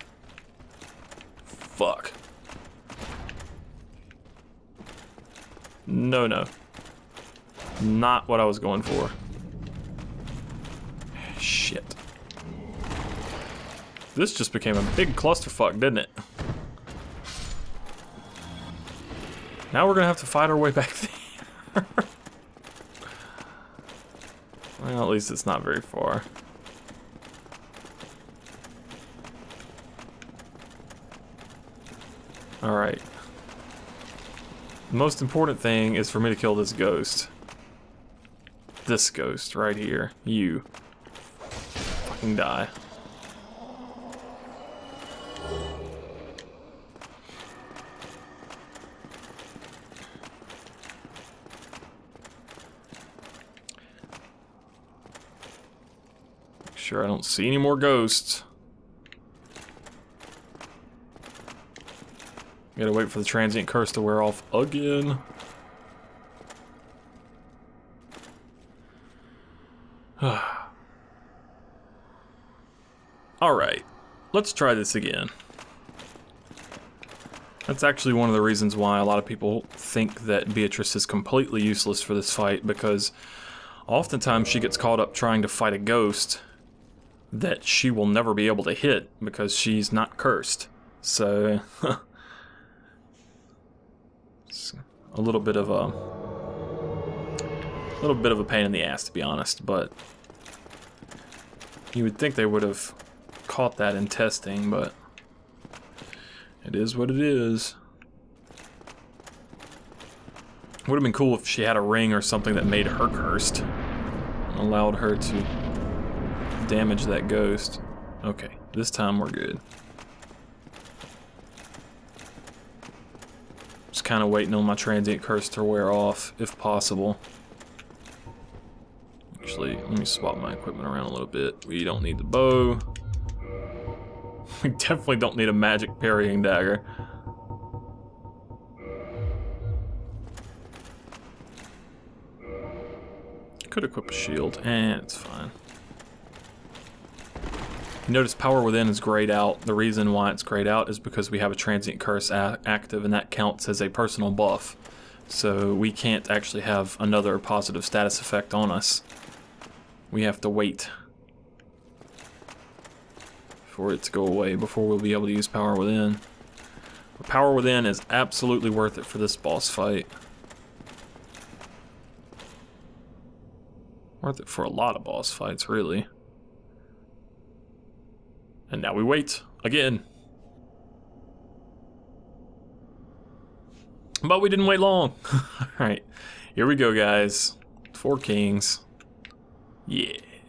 Fuck. No, no. Not what I was going for. Shit. This just became a big clusterfuck, didn't it? Now we're gonna have to fight our way back there. Well, at least it's not very far. Alright. The most important thing is for me to kill this ghost. This ghost right here. You. Fucking die. Make sure I don't see any more ghosts. Gotta wait for the transient curse to wear off again. Alright, let's try this again. That's actually one of the reasons why a lot of people think that Beatrice is completely useless for this fight, because oftentimes she gets caught up trying to fight a ghost that she will never be able to hit because she's not cursed. So... a little bit of a, a little bit of a pain in the ass, to be honest, but you would think they would have caught that in testing, but it is what it is. Would have been cool if she had a ring or something that made her cursed and allowed her to damage that ghost. Okay, this time we're good. Just kind of waiting on my transient curse to wear off, if possible. Actually, let me swap my equipment around a little bit. We don't need the bow. We definitely don't need a magic parrying dagger. Could equip a shield, and it's fine. Notice power within is grayed out. The reason why it's grayed out is because we have a transient curse active, and that counts as a personal buff. So we can't actually have another positive status effect on us. We have to wait for it to go away before we'll be able to use power within. But power within is absolutely worth it for this boss fight. Worth it for a lot of boss fights, really. And now we wait again. But we didn't wait long. Alright, here we go, guys. Four kings. Yeah.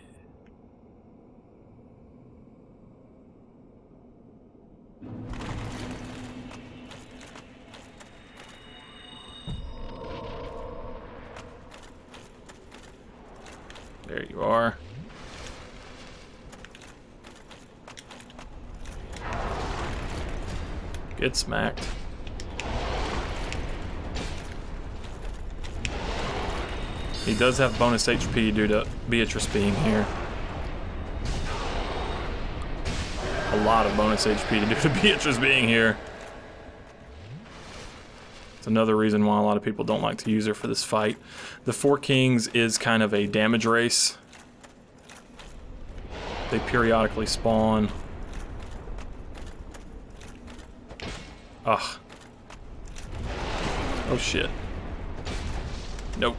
There you are. Get smacked. He does have bonus H P due to Beatrice being here. A lot of bonus H P due to Beatrice being here. It's another reason why a lot of people don't like to use her for this fight. The Four Kings is kind of a damage race. They periodically spawn. Ugh. Oh shit. Nope.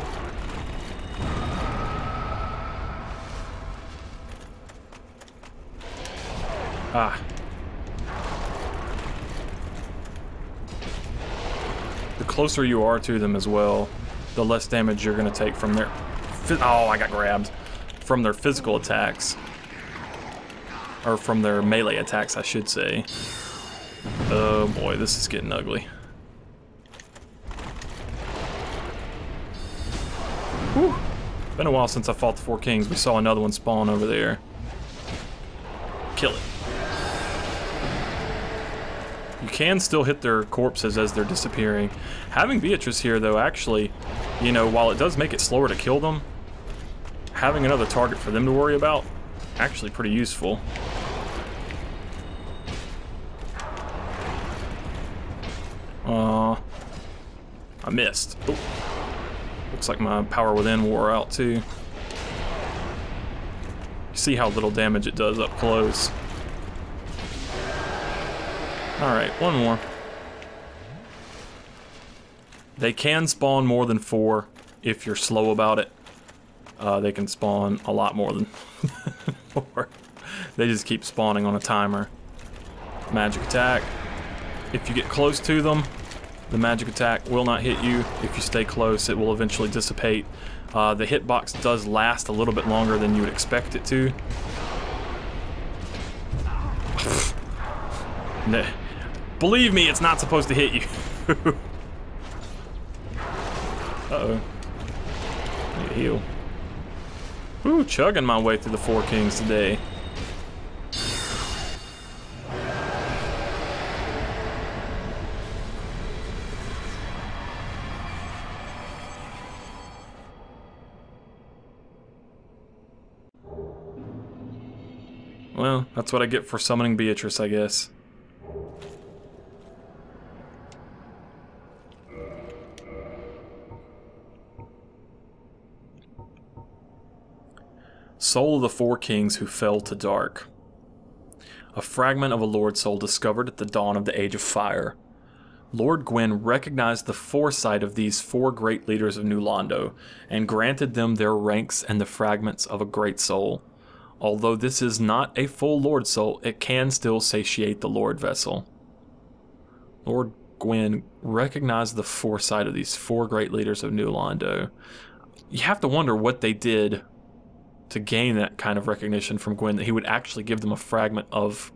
Ah. The closer you are to them as well, the less damage you're gonna take from their... Oh, I got grabbed. From their physical attacks. Or from their melee attacks, I should say. Oh boy, this is getting ugly. Whew. Been a while since I fought the Four Kings. We saw another one spawn over there. Kill it. You can still hit their corpses as they're disappearing. Having Beatrice here, though, actually, you know, while it does make it slower to kill them, having another target for them to worry about, actually pretty useful. Uh, I missed. Ooh. Looks like my power within wore out, too. You see how little damage it does up close. Alright, one more. They can spawn more than four if you're slow about it. Uh, they can spawn a lot more than four. They just keep spawning on a timer. Magic attack. If you get close to them, the magic attack will not hit you. If you stay close, it will eventually dissipate. Uh, the hitbox does last a little bit longer than you would expect it to. Nah. Believe me, it's not supposed to hit you. Uh-oh. Need to heal. Ooh, chugging my way through the Four Kings today. Well, that's what I get for summoning Beatrice, I guess. Soul of the Four Kings who fell to dark. A fragment of a Lord Soul discovered at the dawn of the Age of Fire. Lord Gwyn recognized the foresight of these four great leaders of New Londo, and granted them their ranks and the fragments of a great soul. Although this is not a full Lord Soul, it can still satiate the Lord Vessel. Lord Gwyn recognized the foresight of these four great leaders of New Londo. You have to wonder what they did to gain that kind of recognition from Gwyn, that he would actually give them a fragment of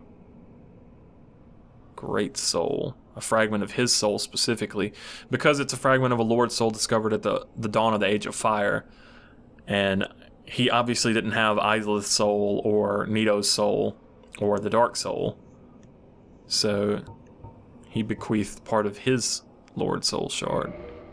great soul. A fragment of his soul specifically. Because it's a fragment of a Lord Soul discovered at the, the dawn of the Age of Fire. And he obviously didn't have Izalith's soul or Nito's soul or the Dark Soul. So he bequeathed part of his Lord Soul shard.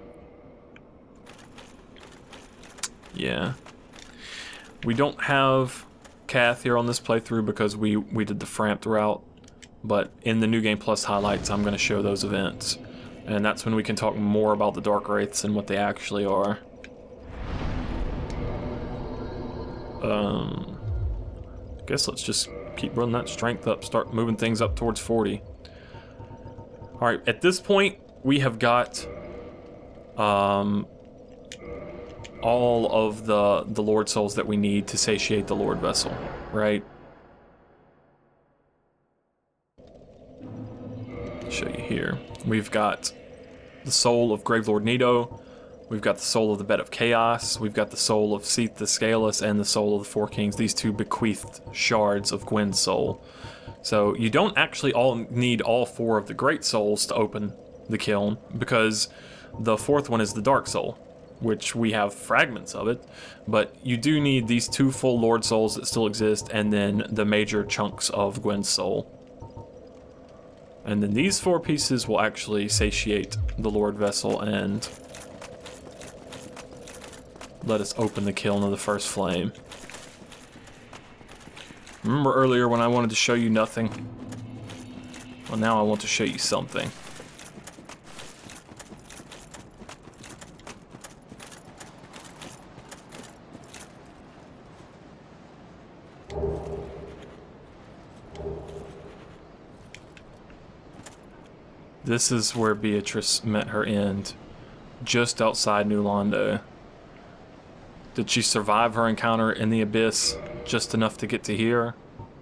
Yeah. We don't have Kath here on this playthrough because we, we did the Framped route. But in the New Game Plus highlights, I'm going to show those events. And that's when we can talk more about the Dark Wraiths and what they actually are. Um, I guess let's just keep running that strength up, start moving things up towards forty. Alright, at this point, we have got um, all of the, the Lord Souls that we need to satiate the Lord Vessel, right? I'll show you here. We've got the soul of Gravelord Nito. We've got the soul of the Bed of Chaos. We've got the soul of Seath the Scaleless and the soul of the Four Kings. These two bequeathed shards of Gwyn's soul. So you don't actually all need all four of the Great Souls to open the kiln, because the fourth one is the Dark Soul, which we have fragments of it. But you do need these two full Lord Souls that still exist, and then the major chunks of Gwyn's soul. And then these four pieces will actually satiate the Lord Vessel and let us open the kiln of the first flame. Remember earlier when I wanted to show you nothing? Well, now I want to show you something. This is where Beatrice met her end, just outside New Londo. Did she survive her encounter in the Abyss just enough to get to here?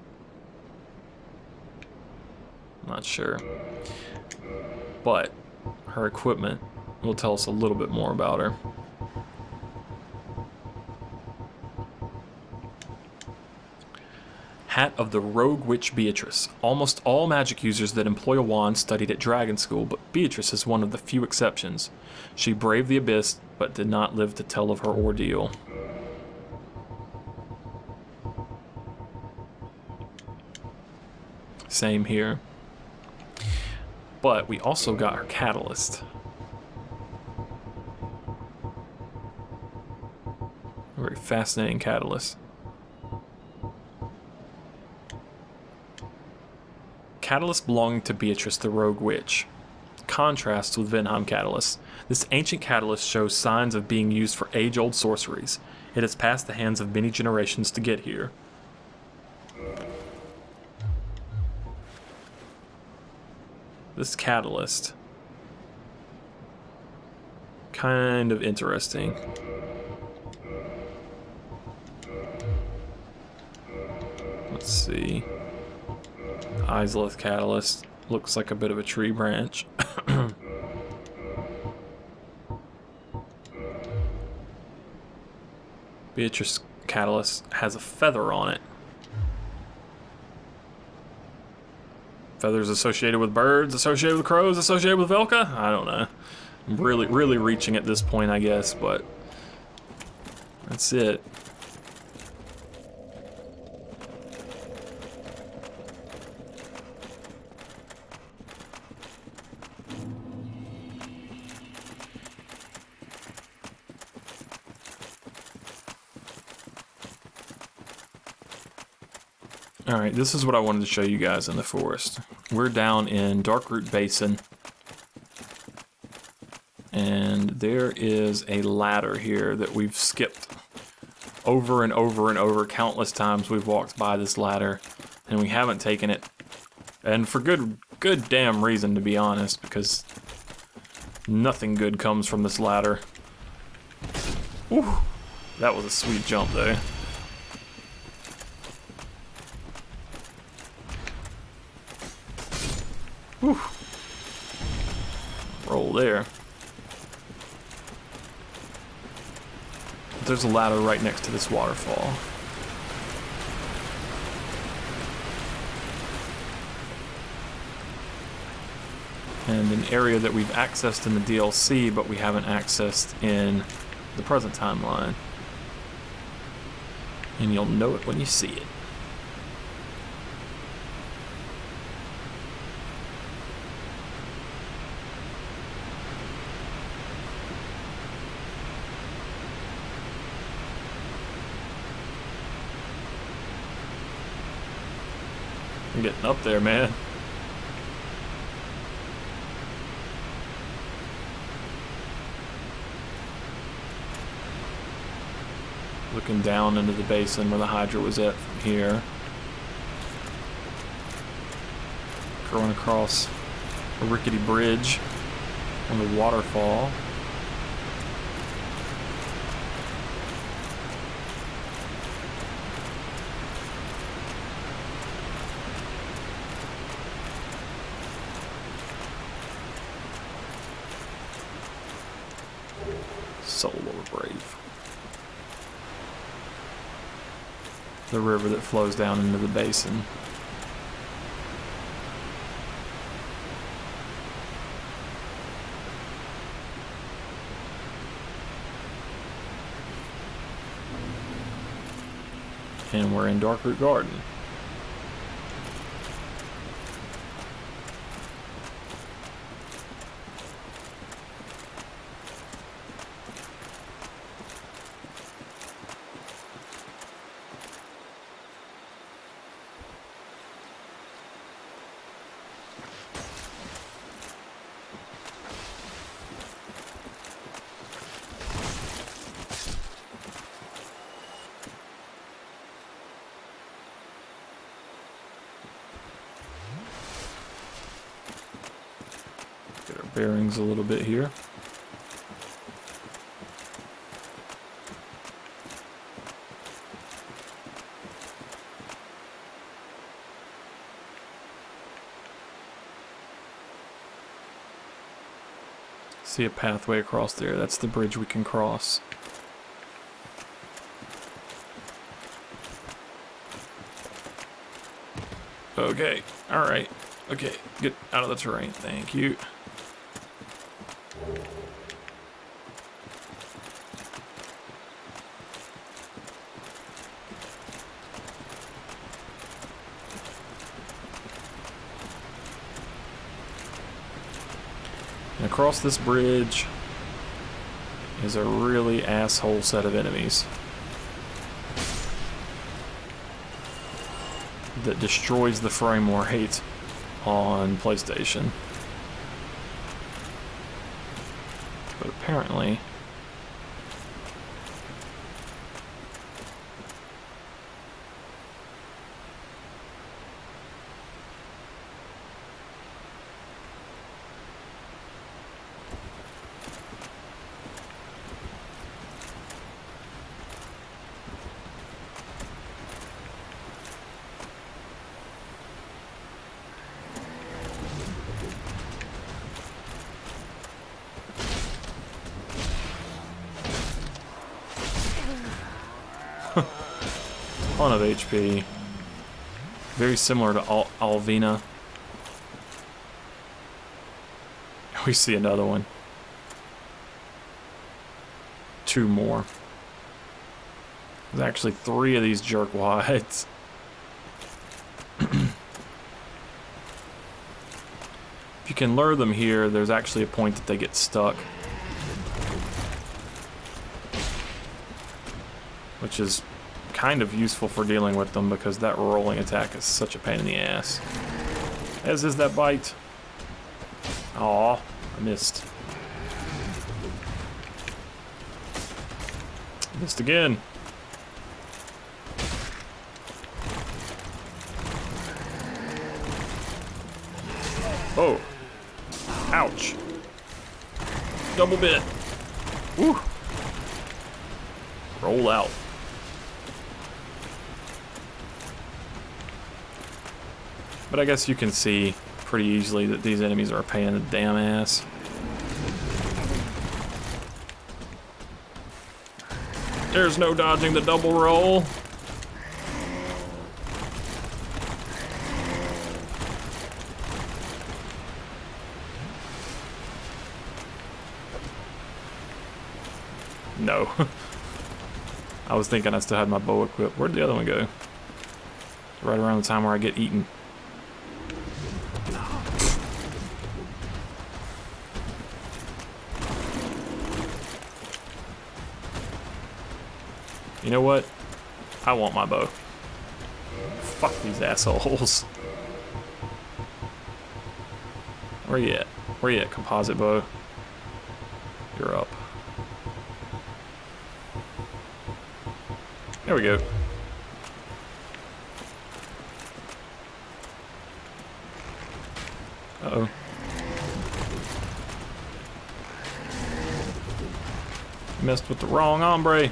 Not sure. But her equipment will tell us a little bit more about her. Hat of the Rogue Witch Beatrice. Almost all magic users that employ a wand studied at Dragon School, but Beatrice is one of the few exceptions. She braved the abyss, but did not live to tell of her ordeal. Same here. But we also got her catalyst. A very fascinating catalyst. Catalyst belonging to Beatrice the Rogue Witch. Contrasts with Vinheim Catalyst. This ancient catalyst shows signs of being used for age-old sorceries. It has passed the hands of many generations to get here. This catalyst. Kind of interesting. Let's see. Isleth catalyst. Looks like a bit of a tree branch. Beatrice catalyst has a feather on it. Feathers associated with birds, associated with crows, associated with Velka? I don't know. I'm really, really reaching at this point, I guess, but that's it. Alright, this is what I wanted to show you guys in the forest. We're down in Darkroot Basin. And there is a ladder here that we've skipped over and over and over. Countless times we've walked by this ladder and we haven't taken it. And for good, good damn reason, to be honest, because nothing good comes from this ladder. Whew, that was a sweet jump though. Whew. Roll there. There's a ladder right next to this waterfall. And an area that we've accessed in the D L C, but we haven't accessed in the present timeline. And you'll know it when you see it. I'm getting up there, man. Looking down into the basin where the Hydra was at from here. Going across a rickety bridge on the waterfall. Soul of a Brave. The river that flows down into the basin. And we're in Darkroot Garden. Get our bearings a little bit here. See a pathway across there. That's the bridge we can cross. Okay, alright. Okay, get out of the terrain. Thank you. And across this bridge is a really asshole set of enemies that destroys the frame rate on PlayStation. But apparently ton of H P. Very similar to Al Alvina. We see another one. Two more. There's actually three of these jerkwads. If you can lure them here, there's actually a point that they get stuck. Which is kind of useful for dealing with them because that rolling attack is such a pain in the ass. As is that bite. Aw, I missed. Missed again. Oh. Ouch. Double bit. Woo. Roll out. But I guess you can see pretty easily that these enemies are a pain in the damn ass. There's no dodging the double roll. No. I was thinking I still had my bow equipped. Where'd the other one go? Right around the time where I get eaten. You know what? I want my bow. Fuck these assholes. Where you at? Where you at, composite bow? You're up. There we go. Uh-oh. Messed with the wrong hombre.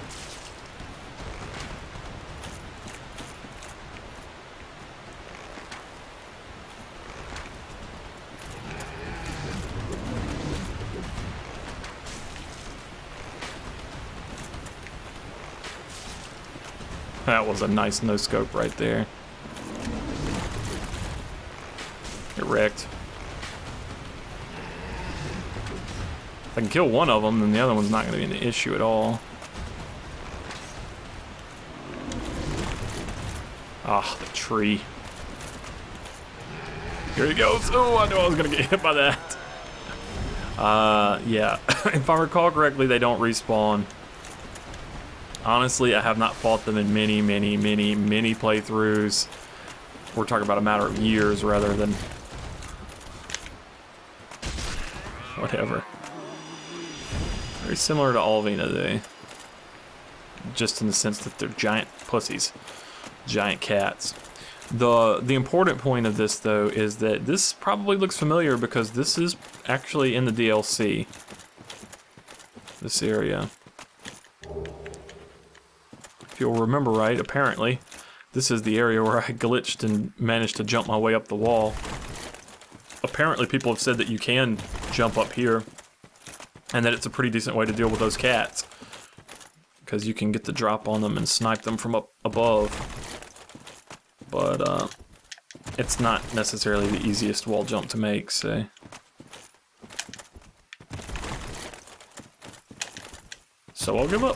That was a nice no-scope right there. Get wrecked. If I can kill one of them, then the other one's not going to be an issue at all. Ah, the tree. Here he goes. Oh, I knew I was going to get hit by that. Uh, yeah. If I recall correctly, they don't respawn. Honestly, I have not fought them in many, many, many, many playthroughs. We're talking about a matter of years rather than... whatever. Very similar to Alvina, though. Just in the sense that they're giant pussies. Giant cats. The, the important point of this, though, is that this probably looks familiar because this is actually in the D L C. This area. If you'll remember right, apparently, this is the area where I glitched and managed to jump my way up the wall. Apparently people have said that you can jump up here, and that it's a pretty decent way to deal with those cats. Because you can get the drop on them and snipe them from up above. But, uh, it's not necessarily the easiest wall jump to make, so... So I'll give up.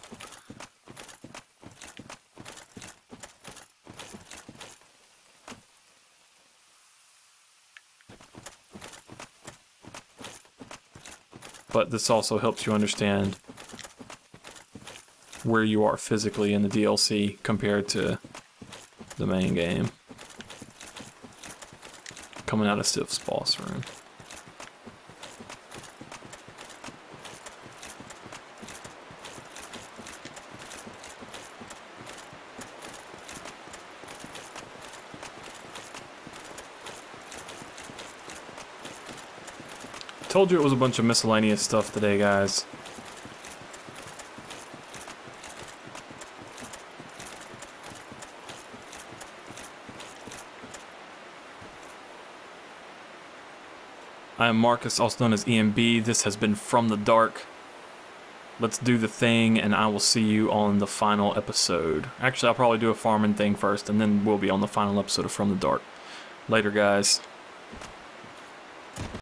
But this also helps you understand where you are physically in the D L C compared to the main game. Coming out of Sif's boss room. Told you it was a bunch of miscellaneous stuff today, guys. I am Marcus, also known as E M B. This has been From the Dark. Let's do the thing, and I will see you on the final episode. Actually, I'll probably do a farming thing first, and then we'll be on the final episode of From the Dark. Later, guys.